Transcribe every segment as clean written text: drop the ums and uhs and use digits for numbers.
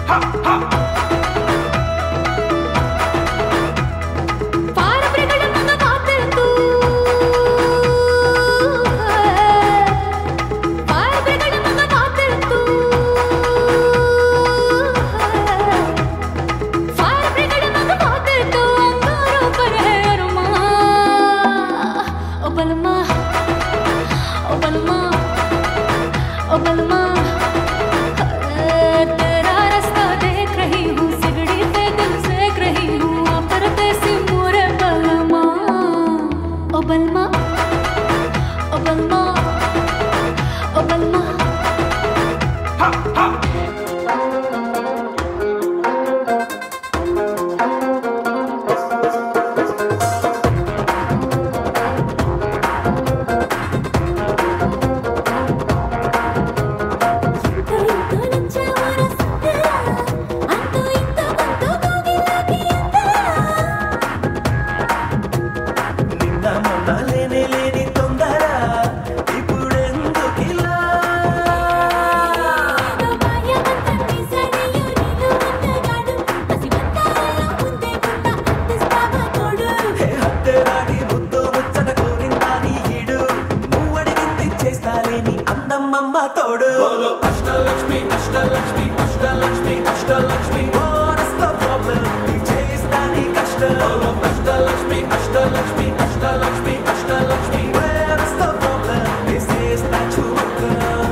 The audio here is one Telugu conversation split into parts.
तेरा रास्ता देख रही हूँ, सिगड़ी पे दिल सेक रही हूँ, आपर पे सिमूरे बलमा, ओ बलमा, ओ बलमा, ओ बलमा। తోడు అష్టలక్ష్మి అష్టలక్ష్మి అష్టలక్ష్మి అష్టలక్ష్మి చేస్తాని కష్టం అష్టలక్ష్మి అష్టలక్ష్మి అష్టలక్ష్మి అష్టలక్ష్మి చేస్తా చూక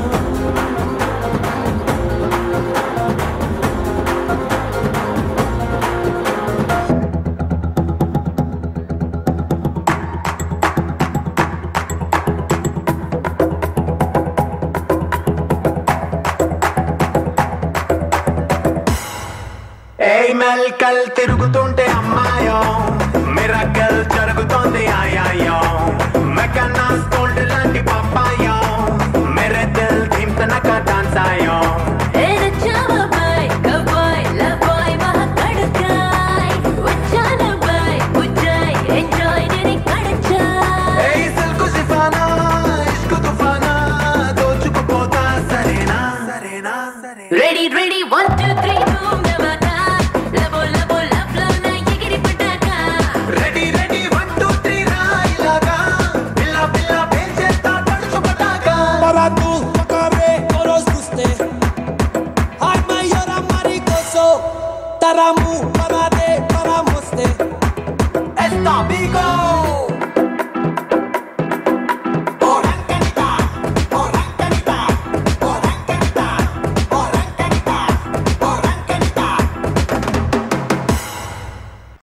మెల్కల్ తిరుగుతుంటే అమ్మాయో మిరకల్ జరుగుతోంది ఆయాయో మెకనాస్ గోల్డ్ లాంటి పప్పాయో మేరే దిల్ ధీమ్ తనక డాన్స్ ఆయో రెడీ రెడీ